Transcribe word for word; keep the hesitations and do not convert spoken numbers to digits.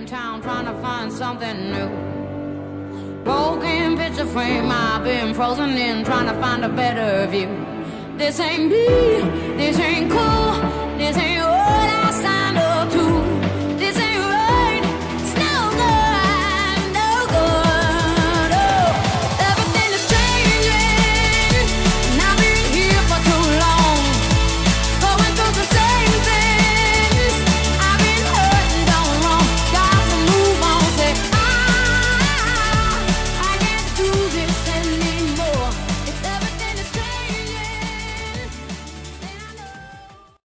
in town trying to find something new. Broken picture frame, I've been frozen in trying to find a better view. This ain't me, this ain't cool, this ain't